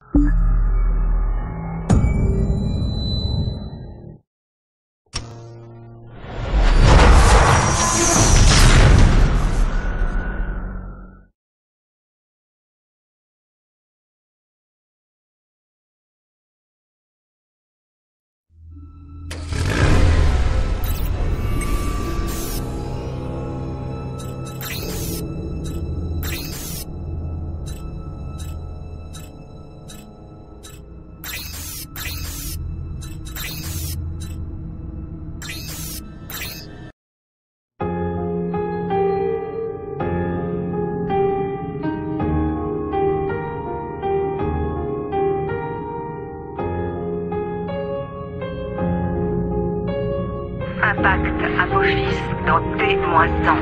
Impact Apophis dans T-100.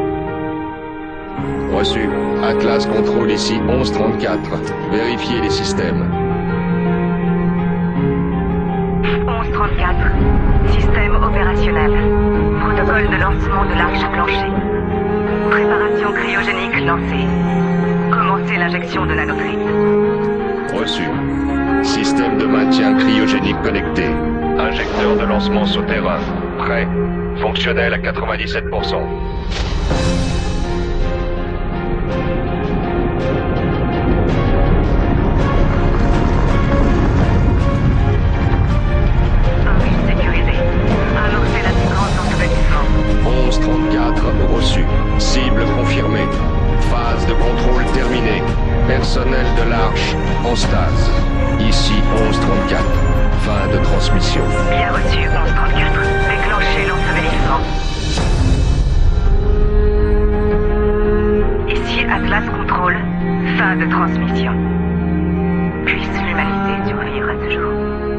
Reçu. Atlas contrôle ici 1134. Vérifiez les systèmes. 1134. Système opérationnel. Protocole de lancement de l'arche enclenché. Préparation cryogénique lancée. Commencez l'injection de nanotrites. Reçu. Système de maintien cryogénique connecté. Injecteur de lancement souterrain. Prêt. Fonctionnel à 97%. Sécurisé. Amorcez la séquence d'ensevelissement. 1134 reçu. Cible confirmée. Phase de contrôle terminée. Personnel de l'Arche en stase. Ici 1134. Fin de transmission. Bien reçu, 1134. Déclenchez l'ensevelissement. Ici Atlas Contrôle. Fin de transmission. Puisse l'humanité survivre à ce jour.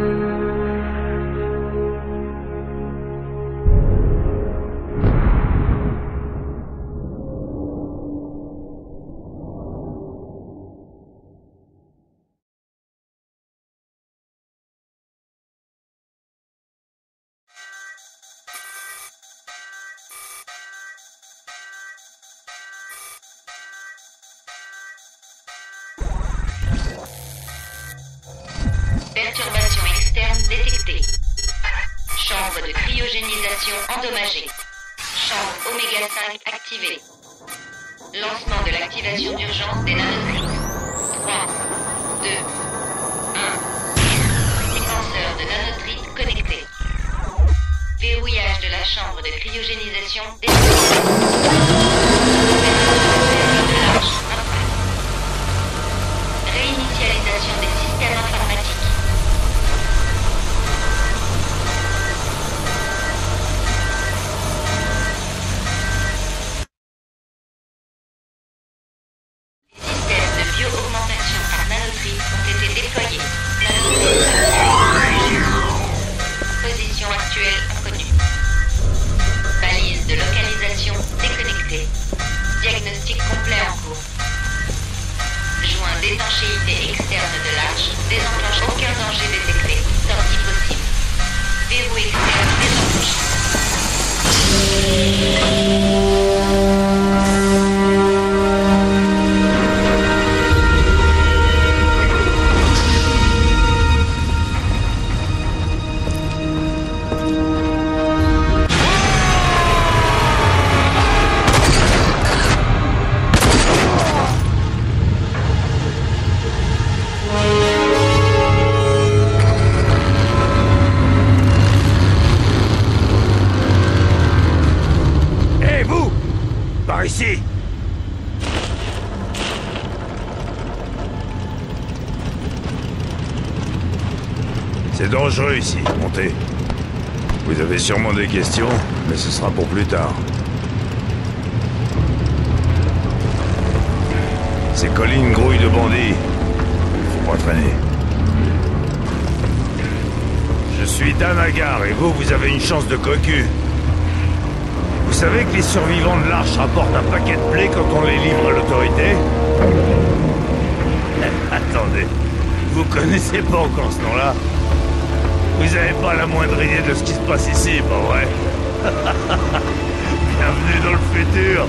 Perturbation externe détectée. Chambre de cryogénisation endommagée. Chambre Oméga 5 activée. Lancement de l'activation d'urgence des nanotrites. 3, 2, 1. Séquenceur de nanotrites connecté. Verrouillage de la chambre de cryogénisation détectée. De l'arche intact. Réinitialisation des systèmes informatiques. Systèmes de bio-augmentation par nanotrites ont été déployés. Position actuelle inconnue. Balise de localisation déconnectée. Diagnostic complet en cours. Joint d'étanchéité externe de l'arche. Désenclenche aucun danger détecté. Sortie possible. Verrou externe désenclenché. Ici. C'est dangereux ici, montez. Vous avez sûrement des questions, mais ce sera pour plus tard. Ces collines grouillent de bandits. Faut pas traîner. Je suis Dan Agar et vous avez une chance de cocu. Vous savez que les survivants de l'Arche rapportent un paquet de blé quand on les livre à l'autorité? Attendez, vous connaissez pas encore ce nom-là? Vous avez pas la moindre idée de ce qui se passe ici, pas vrai? Bienvenue dans le futur!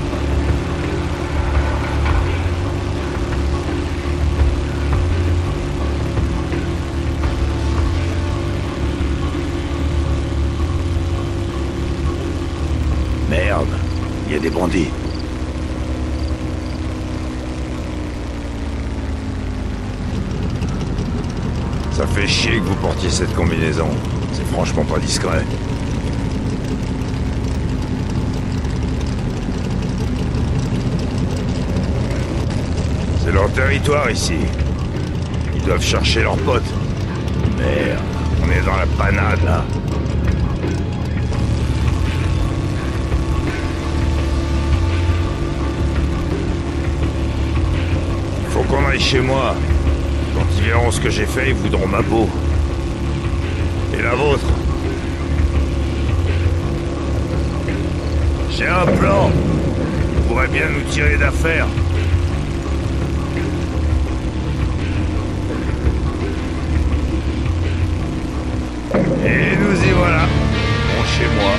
bandits. Ça fait chier que vous portiez cette combinaison. C'est franchement pas discret. C'est leur territoire ici. Ils doivent chercher leurs potes. Merde, on est dans la panade là. Faut qu'on aille chez moi. Quand ils verront ce que j'ai fait, ils voudront ma peau. Et la vôtre. J'ai un plan. On pourrait bien nous tirer d'affaire. Et nous y voilà. Bon, chez moi.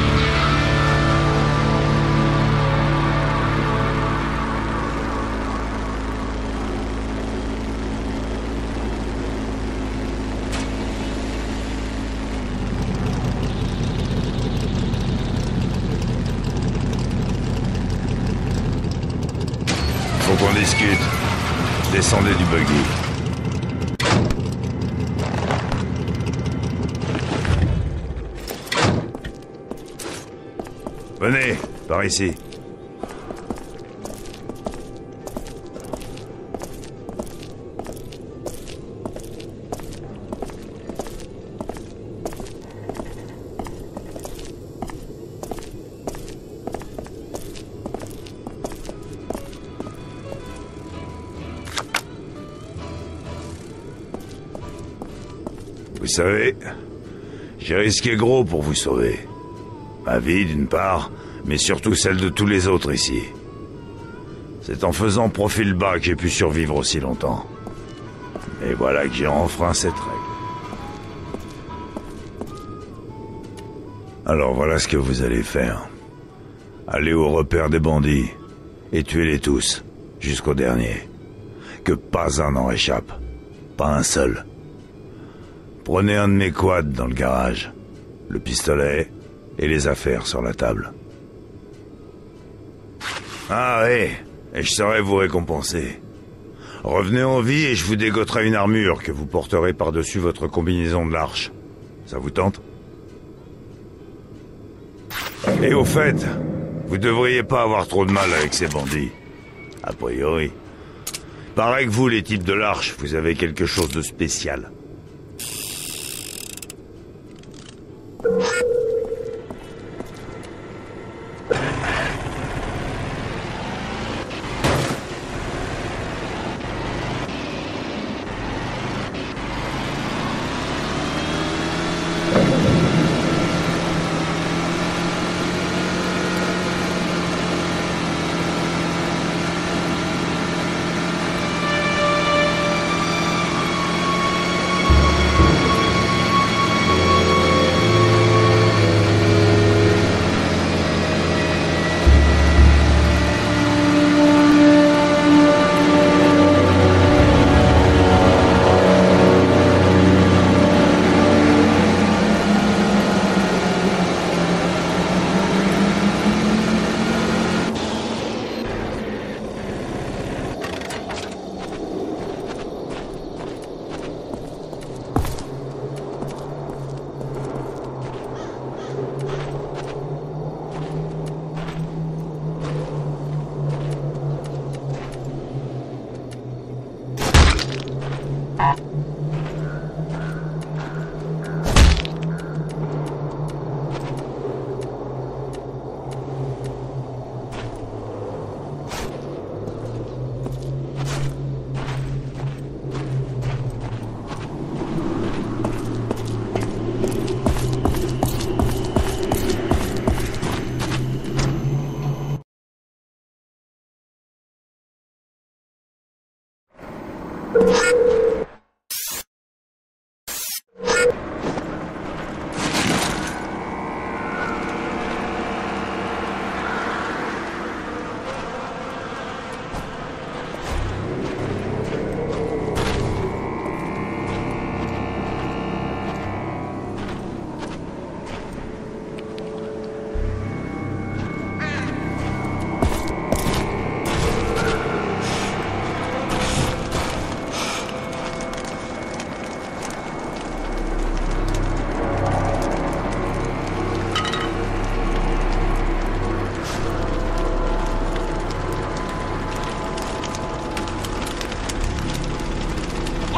Faut qu'on discute. Descendez du buggy. Venez, par ici. Vous savez, j'ai risqué gros pour vous sauver. Ma vie, d'une part, mais surtout celle de tous les autres ici. C'est en faisant profil bas que j'ai pu survivre aussi longtemps. Et voilà que j'ai enfreint cette règle. Alors voilà ce que vous allez faire. Allez au repère des bandits et tuez-les tous, jusqu'au dernier. Que pas un n'en échappe. Pas un seul. Prenez un de mes quads dans le garage. Le pistolet et les affaires sur la table. Ah oui, et je saurai vous récompenser. Revenez en vie et je vous dégoterai une armure que vous porterez par-dessus votre combinaison de l'arche. Ça vous tente? Et au fait, vous devriez pas avoir trop de mal avec ces bandits. A priori. Paraît que vous, les types de l'arche, vous avez quelque chose de spécial.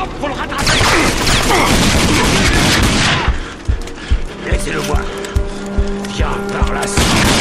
Faut le rattraper. Laissez-le voir. Viens par là.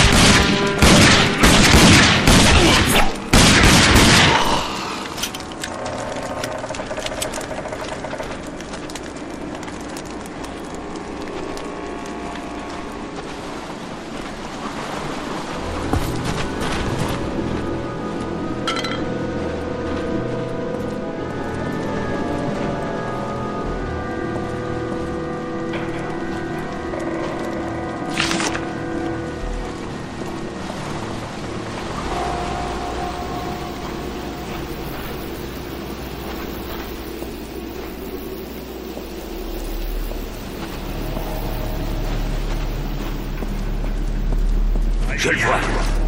Je le vois.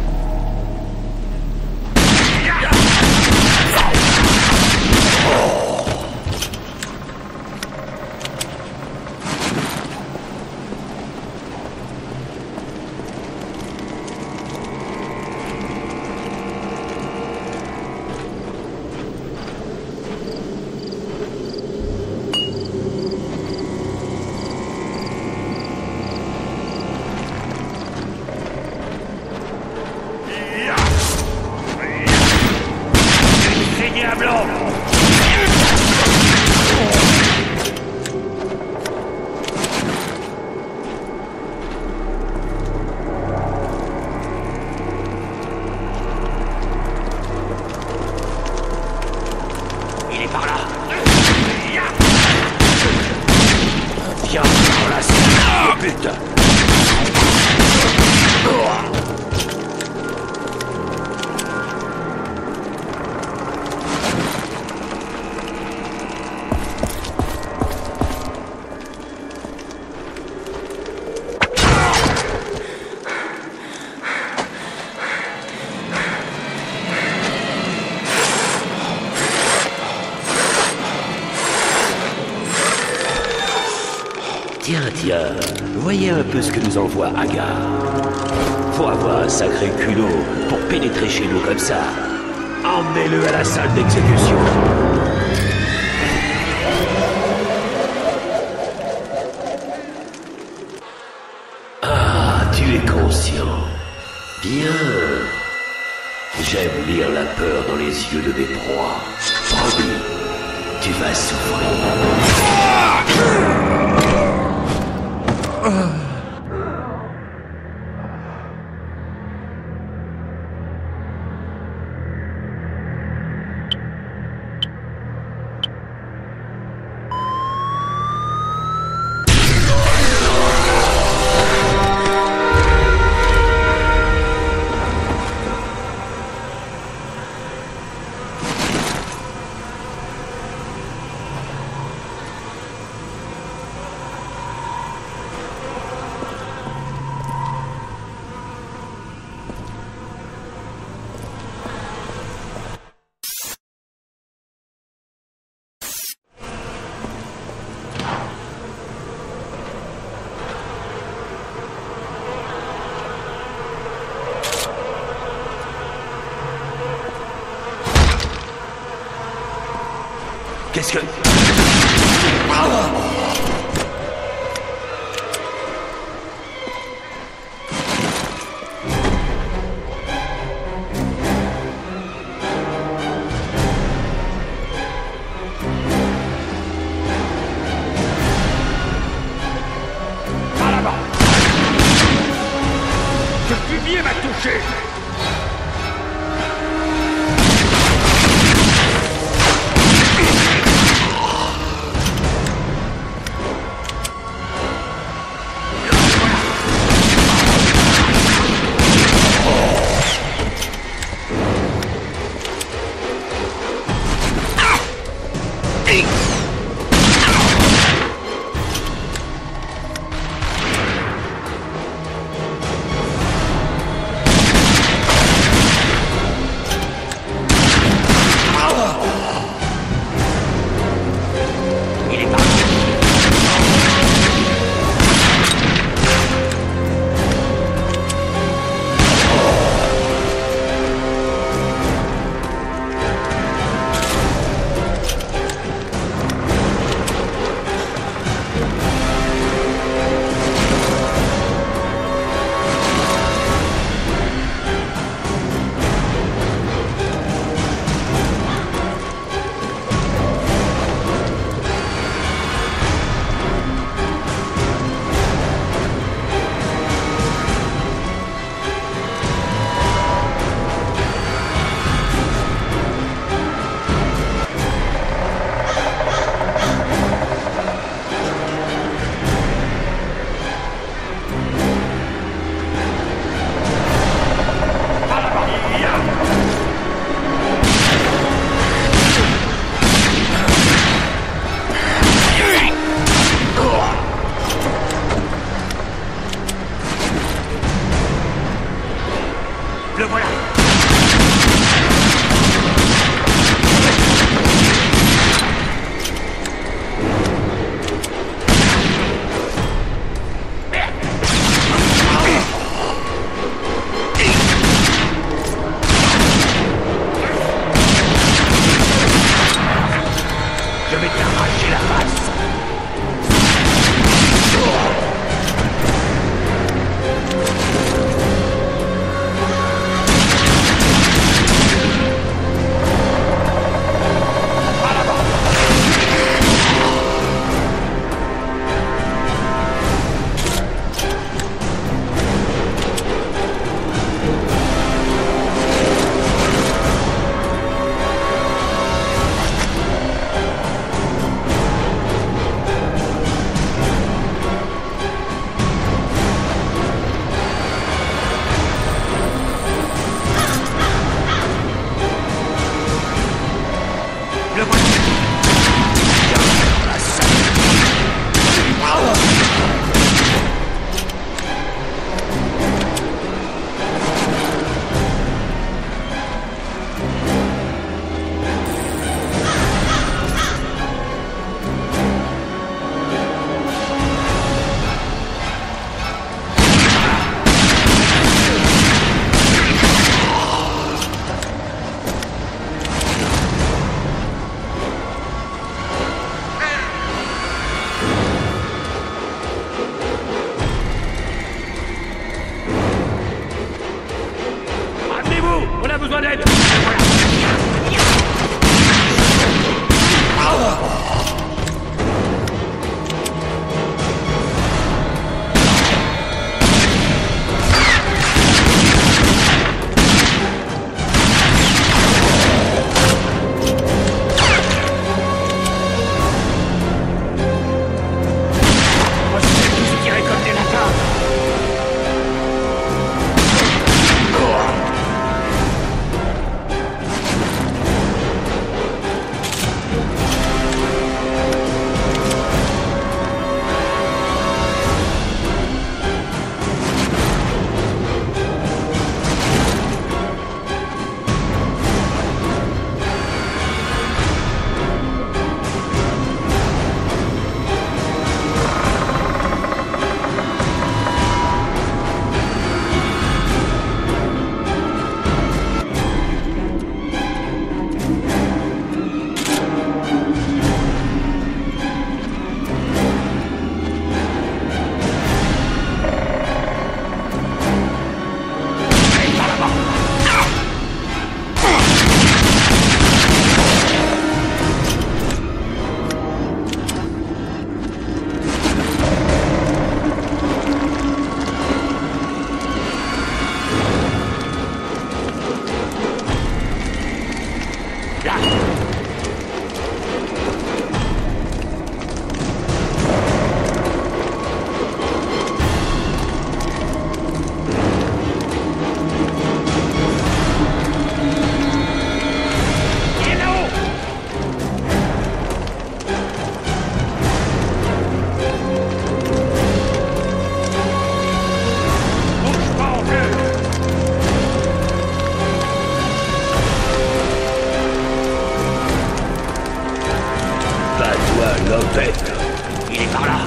Tiens, voyez un peu ce que nous envoie Agar. Faut avoir un sacré culot pour pénétrer chez nous comme ça. Emmenez-le à la salle d'exécution. Ah, tu es conscient. Bien. J'aime lire la peur dans les yeux de mes proies. Promis, tu vas souffrir. Qu'est-ce que... Par là-bas. Ce fumier m'a touché. Lopette, il est par là.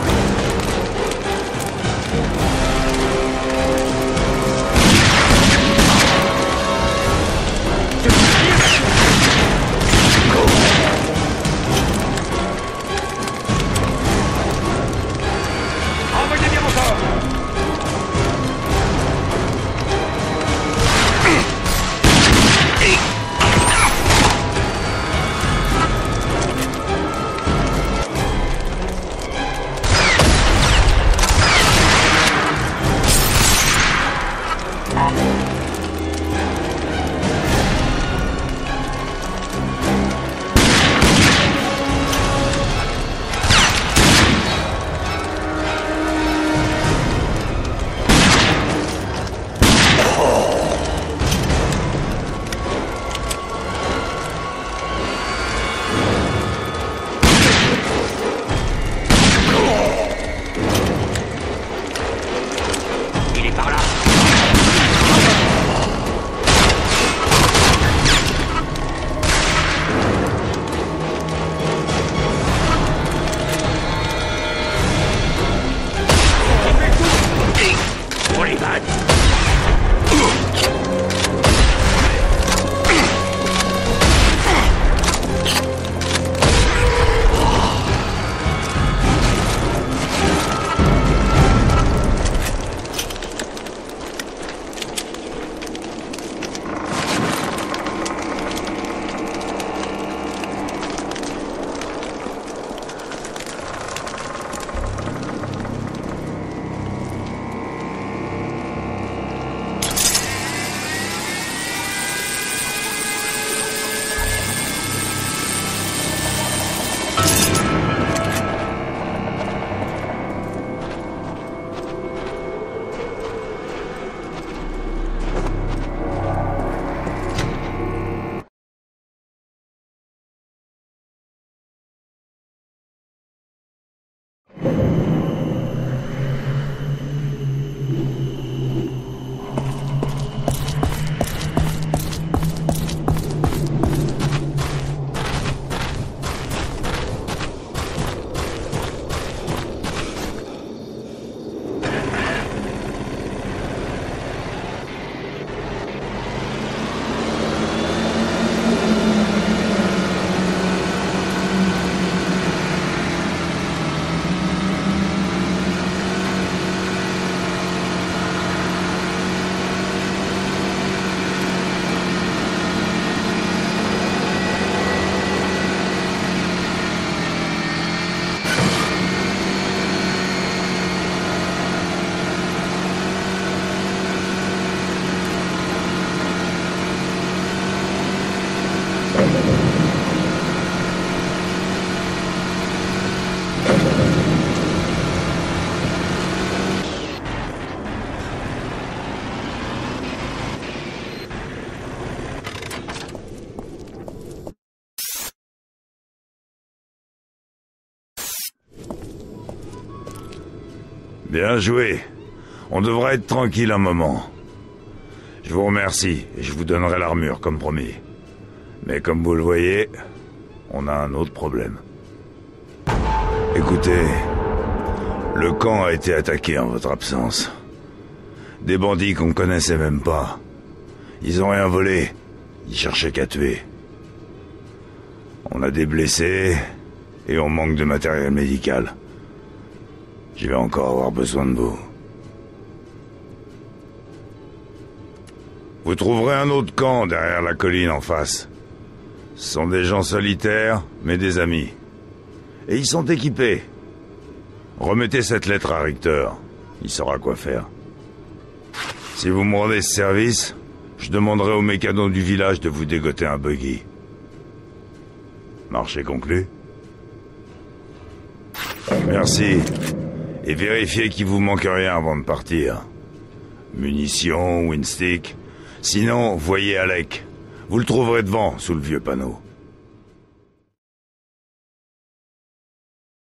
Bien joué. On devrait être tranquille un moment. Je vous remercie et je vous donnerai l'armure, comme promis. Mais comme vous le voyez, on a un autre problème. Écoutez, le camp a été attaqué en votre absence. Des bandits qu'on ne connaissait même pas. Ils ont rien volé. Ils cherchaient qu'à tuer. On a des blessés et on manque de matériel médical. Je vais encore avoir besoin de vous. Vous trouverez un autre camp derrière la colline en face. Ce sont des gens solitaires, mais des amis. Et ils sont équipés. Remettez cette lettre à Richter. Il saura quoi faire. Si vous me rendez ce service, je demanderai aux mécanos du village de vous dégoter un buggy. Marché conclu. Merci. Et vérifiez qu'il vous manque rien avant de partir. Munitions, windstick. Sinon, voyez Alec. Vous le trouverez devant, sous le vieux panneau.